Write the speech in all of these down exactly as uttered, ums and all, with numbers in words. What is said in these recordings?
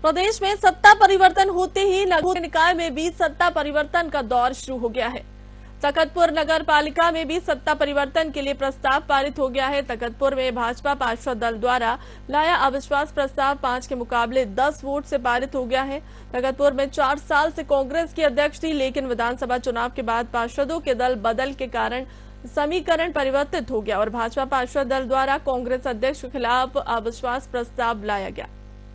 प्रदेश में सत्ता परिवर्तन होते ही नगर निकाय में भी सत्ता परिवर्तन का दौर शुरू हो गया है। तखतपुर नगर पालिका में भी सत्ता परिवर्तन के लिए प्रस्ताव पारित हो गया है। तखतपुर में भाजपा पार्षद दल द्वारा लाया अविश्वास प्रस्ताव पांच के मुकाबले दस वोट से पारित हो गया है। तखतपुर में चार साल से कांग्रेस की अध्यक्ष थी, लेकिन विधानसभा चुनाव के बाद पार्षदों के दल बदल के कारण समीकरण परिवर्तित हो गया और भाजपा पार्षद दल द्वारा कांग्रेस अध्यक्ष के खिलाफ अविश्वास प्रस्ताव लाया गया।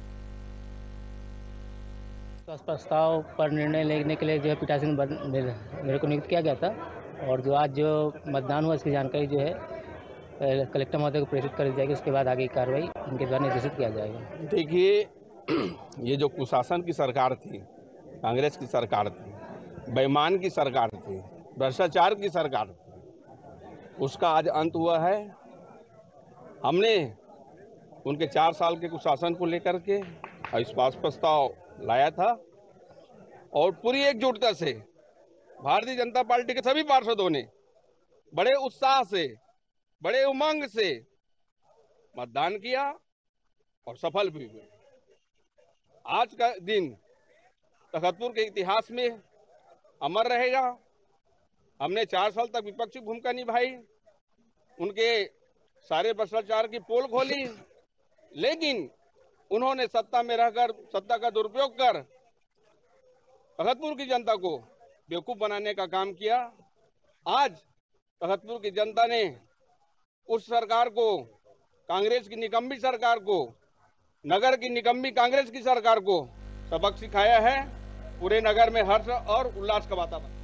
प्रस्ताव पर निर्णय लेने के लिए जो है पीठासीन मेरे को नियुक्त किया गया था और जो आज जो मतदान हुआ इसकी जानकारी जो है कलेक्टर महोदय को प्रेषित कर दी जाएगी। उसके बाद आगे की कार्रवाई उनके द्वारा निर्देशित किया जाएगा। देखिए, ये जो कुशासन की सरकार थी, कांग्रेस की सरकार थी, बेईमान की सरकार थी, भ्रष्टाचार की सरकार थी, उसका आज अंत हुआ है। हमने उनके चार साल के कुशासन को लेकर के अविश्वास प्रस्ताव लाया था और पूरी एकजुटता से भारतीय जनता पार्टी के सभी पार्षदों ने बड़े उत्साह से, बड़े उमंग से मतदान किया और सफल भी हुए। आज का दिन तखतपुर के इतिहास में अमर रहेगा। हमने चार साल तक विपक्षी भूमिका निभाई, उनके सारे भ्रष्टाचार की पोल खोली, लेकिन उन्होंने सत्ता में रहकर सत्ता का दुरुपयोग कर तखतपुर की जनता को बेवकूफ बनाने का काम किया। आज तखतपुर की जनता ने उस सरकार को, कांग्रेस की निकम्मी सरकार को, नगर की निकम्मी कांग्रेस की सरकार को सबक सिखाया है। पूरे नगर में हर्ष और उल्लास का वातावरण।